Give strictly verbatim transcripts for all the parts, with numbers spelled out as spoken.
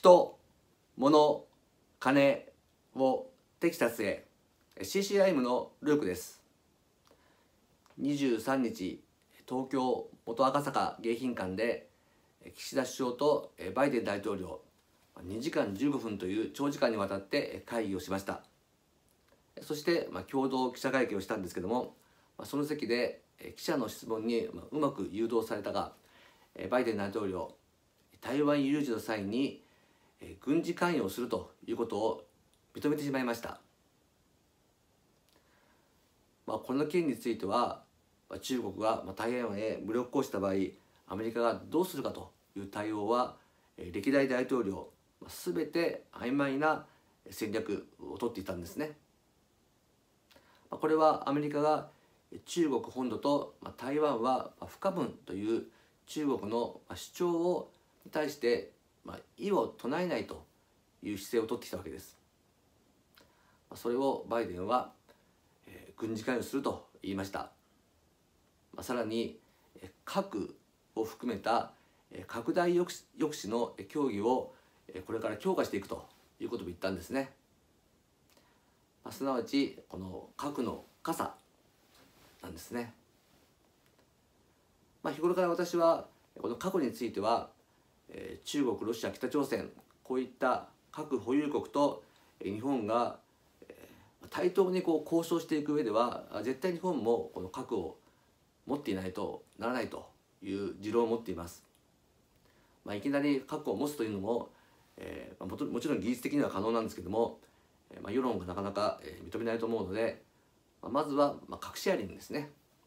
人、物、金をテキサスへ シーシーアイエム のルークです。にじゅうさんにち、東京元赤坂迎賓館で岸田首相とバイデン大統領にじかんじゅうごふんという長時間にわたって会議をしました。そして共同記者会見をしたんですけども、その席で記者の質問にうまく誘導されたが、バイデン大統領、台湾有事の際に軍事関与をするということを認めてしまいました。まあ、この件については中国が台湾へ武力行使した場合、アメリカがどうするかという対応は歴代大統領すべて曖昧な戦略をとっていたんですね。これはアメリカが中国本土と台湾は不可分という中国の主張をに対して異を唱えないという姿勢をとってきたわけです。それをバイデンは軍事関与すると言いました。さらに核を含めた拡大抑止抑止の協議をこれから強化していくということも言ったんですね。すなわちこの核の傘なんですね。まあ、日頃から私はこの核については中国、ロシア、北朝鮮こういった核保有国と日本が対等にこう交渉していく上では絶対日本もこの核を持っていないとならないという持論を持っています。まあ、いきなり核を持つというのも、えー、も, もちろん技術的には可能なんですけども、まあ、世論がなかなか認めないと思うので、まあ、まずはまあ核シェアリングですね。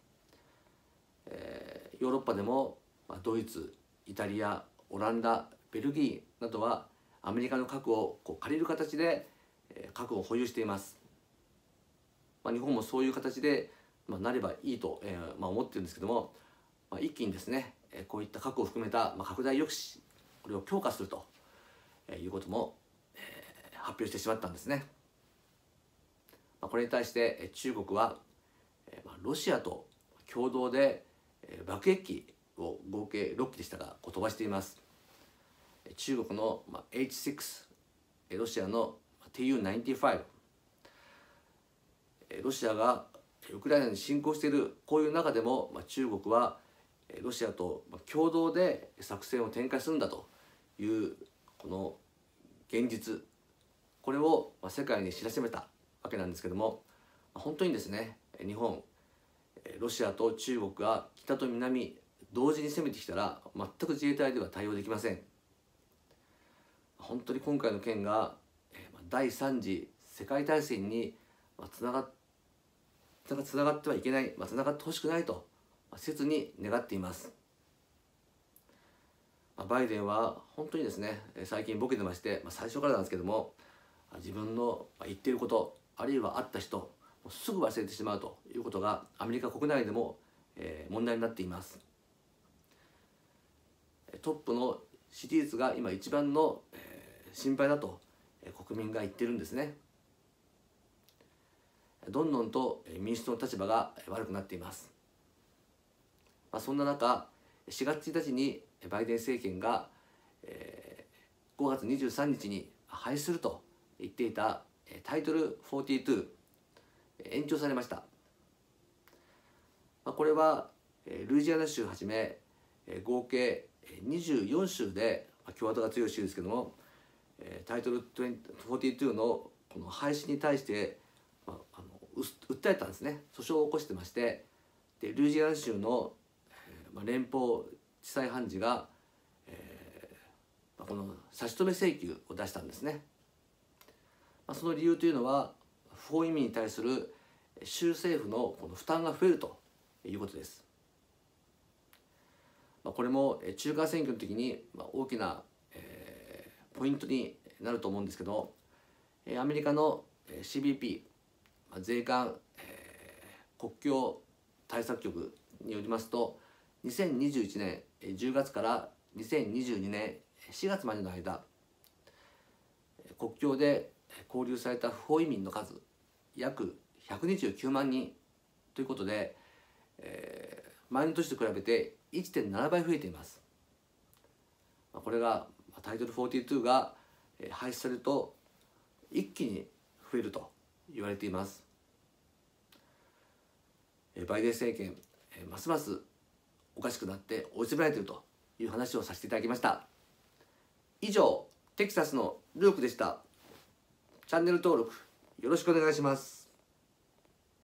えー、ヨーロッパでも、まあ、ドイツ、イタリア、オランダ、ベルギーなどはアメリカの核をこう借りる形で核を保有しています。まあ、日本もそういう形で、まあ、なればいいと、えーまあ、思ってるんですけども、まあ、一気にですねこういった核を含めた、まあ、拡大抑止これを強化するということも、えー、発表してしまったんですね。まあ、これに対して中国は、えーまあ、ロシアと共同で、えー、爆撃機を合計ろっきでしたがこう飛ばしています。中国の、まあ、エイチシックス、ロシアの ティーユーナインティーファイブ、ロシアがウクライナに侵攻しているこういう中でも、まあ、中国はロシアと共同で作戦を展開するんだというこの現実、これを世界に知らしめたわけなんですけども、本当にですね日本、ロシアと中国が北と南同時に攻めてきたら全く自衛隊では対応できません。本当に今回の件が第三次世界大戦につながっつながってはいけない、つながってほしくないと切に願っています。バイデンは本当にですね最近ボケてまして、最初からなんですけども自分の言っていることあるいは会った人すぐ忘れてしまうということがアメリカ国内でも問題になっています。トップの支持率が今一番の心配だと国民が言ってるんですね。どんどんと民主党の立場が悪くなっています。まあ、そんな中しがつついたちにバイデン政権がごがつにじゅうさんにちに廃止すると言っていたタイトルよんじゅうに延長されました。まあ、これはルイジアナ州をはじめ合計にじゅうよんしゅうで共和党が強い州ですけどもタイトルよんじゅうにのこの廃止に対してまあ、あの訴えたんですね。訴訟を起こしてまして、でルイジアナ州の、えーまあ、連邦地裁判事が、えーまあ、この差し止め請求を出したんですね。まあ、その理由というのは不法移民に対する州政府のこの負担が増えるということです。まあ、これも中間選挙の時に、まあ、大きな、えー、ポイントになると思うんですけど、アメリカの シービーピー税関、えー、国境対策局によりますとにせんにじゅういちねんじゅうがつからにせんにじゅうにねんしがつまでの間国境で拘留された不法移民の数約ひゃくにじゅうきゅうまんにんということで、えー、前の年と比べて いってんななばい増えています。これがタイトルよんじゅうにがえー廃止されると一気に増えると言われています。えーバイデン政権、えーますますおかしくなって追い詰められているという話をさせていただきました。以上、テキサスのルークでした。チャンネル登録よろしくお願いします。